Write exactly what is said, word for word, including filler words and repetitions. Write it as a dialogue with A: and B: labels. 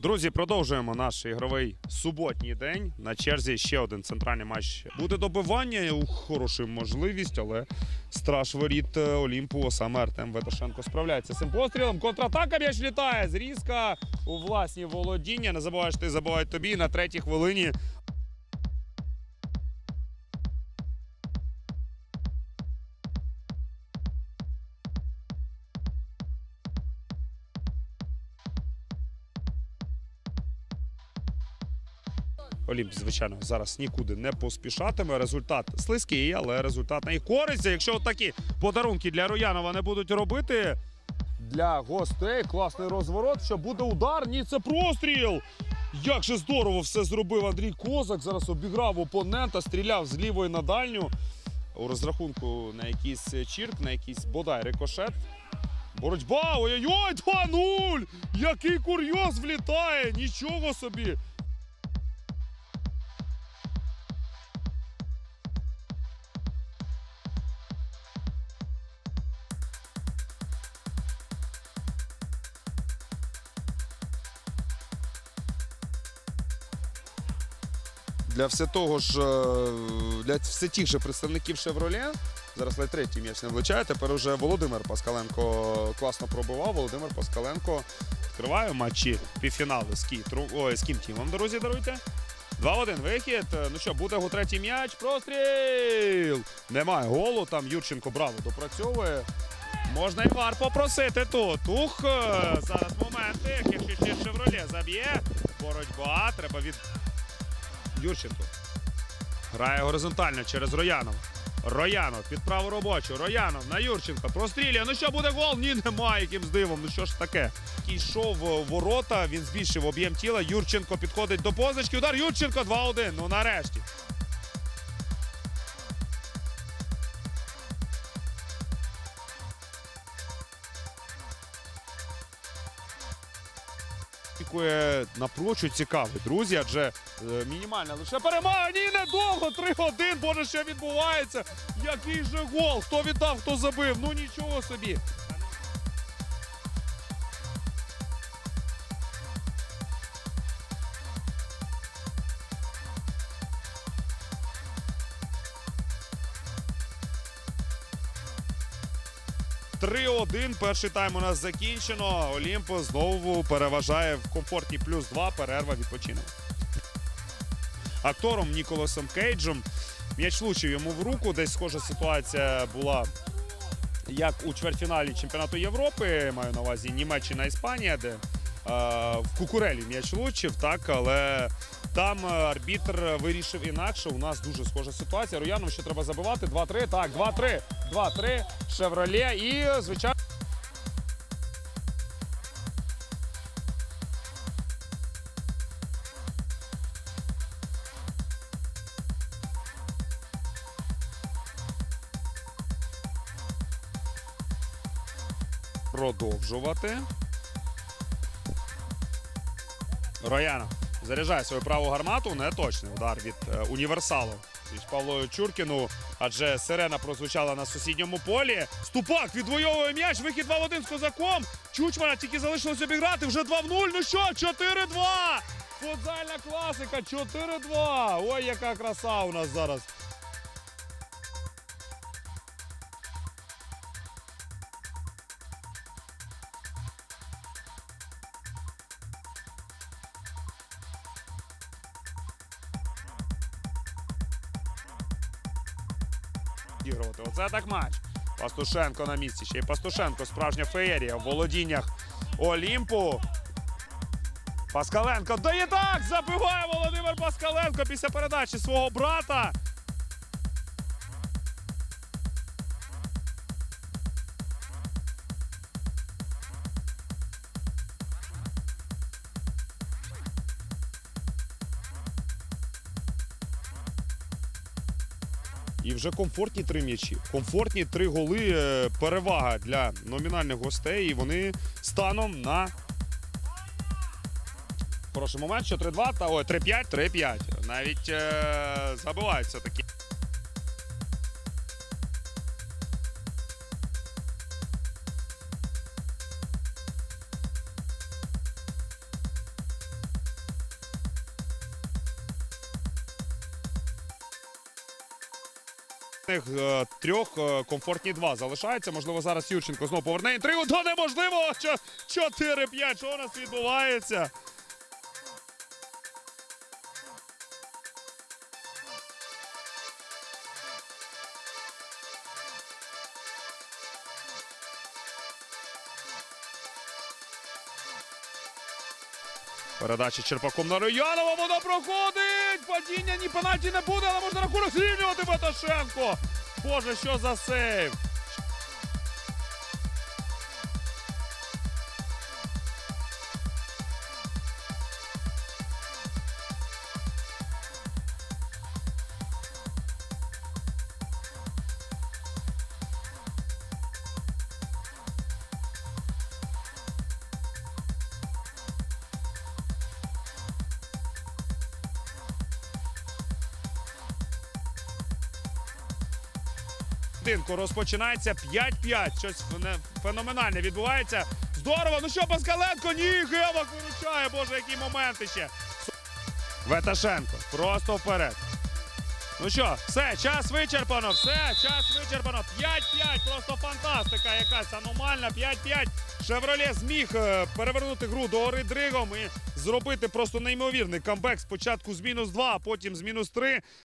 A: Друзі, продовжуємо наш ігровий суботній день. На черзі ще один центральний матч. Буде добивання, хороша можливість, але страж воріт Олімпу, саме Артем Ветошенко справляється з цим пострілом. Контратака, м'яч літає, зрізка у власні володіння. Не забуваєш, ти забувають тобі на третій хвилині. Олімп, звичайно, зараз нікуди не поспішатиме. Результат слизький, але результат на їх користь. Якщо такі подарунки для Роянова не будуть робити для гостей, класний розворот, що буде удар. Ні, це простріл! Як же здорово все зробив Андрій Козак. Зараз обіграв опонента, стріляв з лівої на дальню. У розрахунку на якийсь чірк, на якийсь бодай рикошет. Боротьба! Ой-ой-ой! два нуль! Який курйоз влітає! Нічого собі! Для все того ж, для все тих же представників «Шевроле», зараз ледь третій м'яч не влучає, тепер уже Володимир Паскаленко класно пробивав. Володимир Паскаленко відкриває матчі півфіналу з Кітру, ой, з Кім-Тімом, друзі, даруйте. два один вихід. Ну що, буде його третій м'яч, простріл! Немає голу, там Юрченко браво допрацьовує. Можна і вар попросити тут. Ух, зараз моменти, якщо «Шевроле» заб'є. Боротьба, треба від... Юрченко грає горизонтально через Роянова. Роянов під праву робочу. Роянов на Юрченка. Прострілює. Ну що, буде гол? Ні, немає, якимсь дивом. Ну що ж таке? Йшов ворота, він збільшив об'єм тіла. Юрченко підходить до позначки. Удар Юрченко два один. Ну нарешті. Напрочуд цікавий, друзі, адже е, мінімальна лише перемога. Ні, недовго, три один, боже, що відбувається. Який же гол, хто віддав, хто забив, ну нічого собі. три один, перший тайм у нас закінчено. Олімп знову переважає в комфортній плюс два, перерва, відпочинок. Актором Ніколасом Кейджем м'яч влучив йому в руку. Десь схожа ситуація була, як у чвертьфіналі чемпіонату Європи, маю на увазі Німеччина-Іспанія, де е, в Кукурелі м'яч влучив, так, але там арбітр вирішив інакше. У нас дуже схожа ситуація. Роянов ще треба забивати. два три, так, два три. два три, «Шевроле» і, звичайно... Продовжувати. Роянов заряджає свою праву гармату. Неточний удар від е, універсалу. Павлою Чуркіну, адже сирена прозвучала на сусідньому полі. Ступак відвоює м'яч, вихід два один з Козаком. Чучмана тільки залишилось обіграти, вже два нуль, ну що, чотири два! Футзальна класика, чотири два! Ой, яка краса у нас зараз. Оце так матч. Пастушенко на місці. Ще й Пастушенко. Справжня феєрія в володіннях Олімпу. Паскаленко дає так! Забиває Володимир Паскаленко після передачі свого брата. І вже комфортні три м'ячі. Комфортні три голи. Перевага для номінальних гостей. І вони станом на хороший момент. Що три два, та ой, три п'ять, три п'ять. Навіть е забиваються такі. Е, Трьох е, комфортні два залишаються. Можливо, зараз Юрченко знову поверне інтригу. То неможливо! чотири п'ять. Що у нас відбувається? Передача Черпаком на Роянова. Вона проходить! Падіння, ні пенальті не буде, але можна рахунок зрівнювати Баташенко. Боже, що за сейв! Поєдинку розпочинається п'ять п'ять. Щось феноменальне відбувається. Здорово! Ну що, Паскаленко? Ні, Гевак виручає. Боже, які моменти ще. Веташенко. Просто вперед. Ну що, все, час вичерпано. Все, час вичерпано. п'ять п'ять. Просто фантастика якась аномальна. п'ять п'ять. Шевроле зміг перевернути гру до гори дригом і зробити просто неймовірний камбек. Спочатку з мінус два, а потім з мінус три.